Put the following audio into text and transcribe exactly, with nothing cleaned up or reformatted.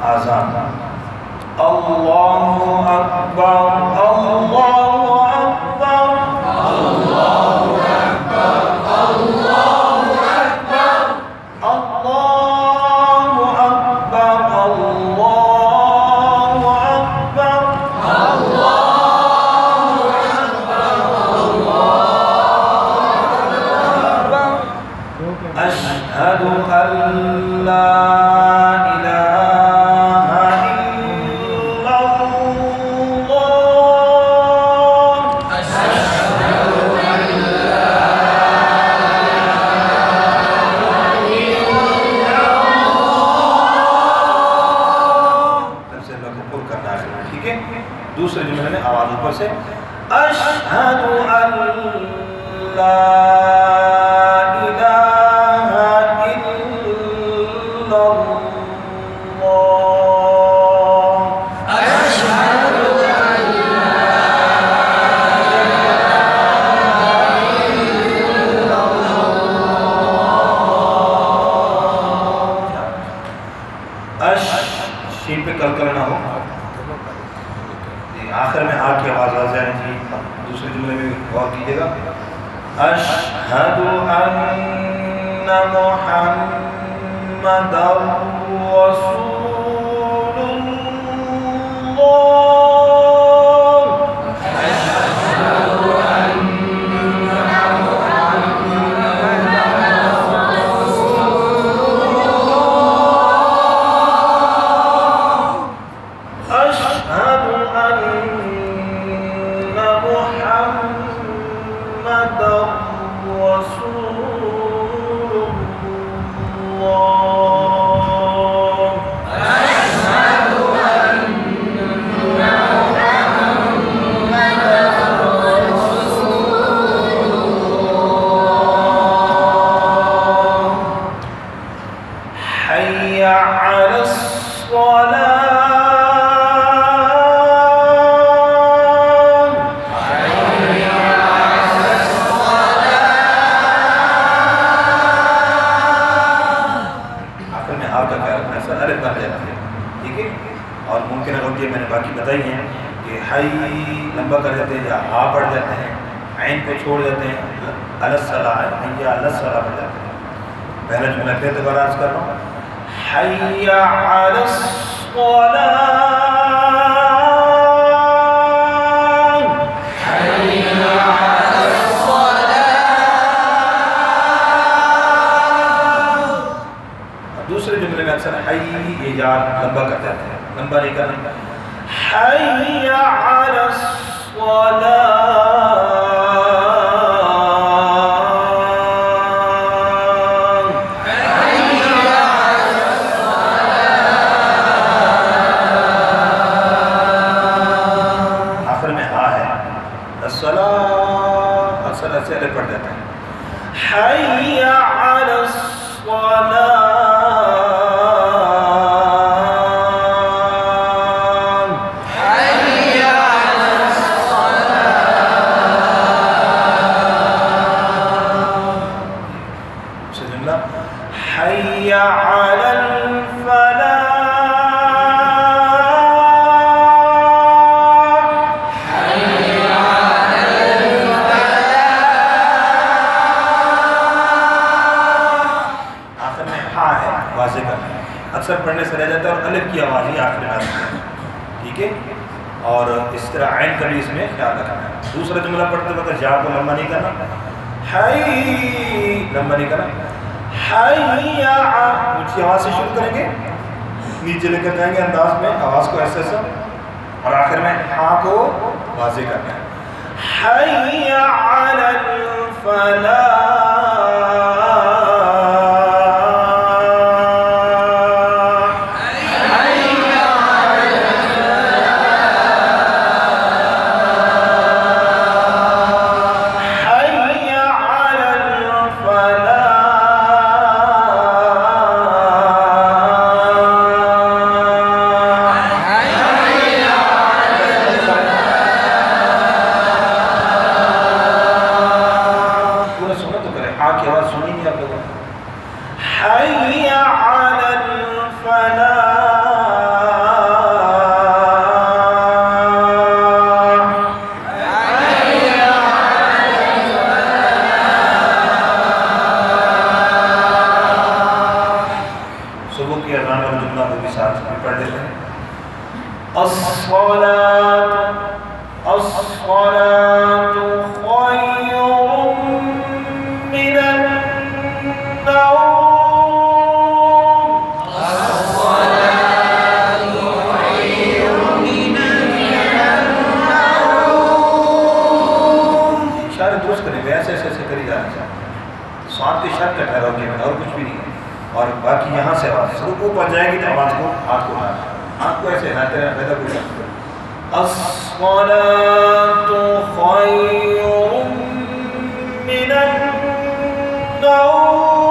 आज़ान। अल्लाहु अकबर, अल्लाहु अकबर, अल्लाहु अकबर, अल्लाहु अकबर, अल्लाहु अकबर, अल्लाहु अकबर, अल्लाहु अकबर, अशहदु अल्ला दूसरे जुमले में आवाज ऊपर से अशहदु अल्ला इलाहा इल्लल्लाह, अशहदु अल्ला इलाहा इल्लल्लाह। अश शीन पे कल करना हो, आखिर में आग की आवाज़ आ जाएगी। दूसरे जुमले में गौर कीजिएगा। अशहदु अन्ना मुहम्मदर रसूलुल्लाह, अशहदु अन्ना मुहम्मदर रसूलुल्लाह, अशहदु अन्ना मुहम्मदर रसूलुल्लाह, अशहदु अन्ना मुहम्मदर रसूलुल्लाह। हय्या अलस सलाह, ठीक है। और मुमकिन गलतियाँ मैंने बाकी बताई हैं कि हाई लंबा कर देते हैं या हा पढ़ जाते हैं, आइन को छोड़ देते हैं, अलस सलाह या अलस सलाह पढ़ जाते हैं। पहला जुमला फिर दोबारा अर्ज कर रहा हूँ। हय्या अलस सलाह। दूसरे जुमले में अक्सर हई ये याद लंबा कर देते हैं, लंबा नहीं करना। हय्या अलस सलाह, हय्या अलस सलाह। आखिर में हा है, सलाह अक्सर ऐसे अलग पढ़ देते हैं। हय्या अलस सलाह, हय्या अलल फलाह, हय्या अलल फलाह। आखिर में हा है, वाज़ेह करना है। अक्सर पढ़ने से रह जाता है और अलिफ की आवाज़ ही आखिर में आती है, ठीक है। और इस तरह आइन का भी इसमें ख्याल रखना है। दूसरा जुमला पढ़ते वक्त जा को लंबा नहीं करना, हाय लंबा नहीं करना। हय्या ऊँची आवाज़ से शुरू करेंगे, नीचे लेकर जाएंगे अंदाज में आवाज़ को ऐसे ऐसा, और आखिर में हाँ को वाज़ेह करना है। हय्या अलल फलाह, सुबह की अज़ान वाला जुमला वो भी साथ में पढ़ लेते हैं। अस्सलातु अस्सलातु खैरुम मिनन नौम। अस्सलातु खैरुम मिनन नौम। इशारे दुरुस्त करें, ऐसे ऐसे ऐसे करी जाना चाहिए। सांप के शर्त का ठहराव के और कुछ भी नहीं है। और बाकी यहाँ से आवाज़ रुकू पर जाएगी तो आवाज़ को हाथ को उठाना, हाथ को ऐसे हिलाते रहना, पैदा कुछ अस्सलातु खैरुम मिनन नौम।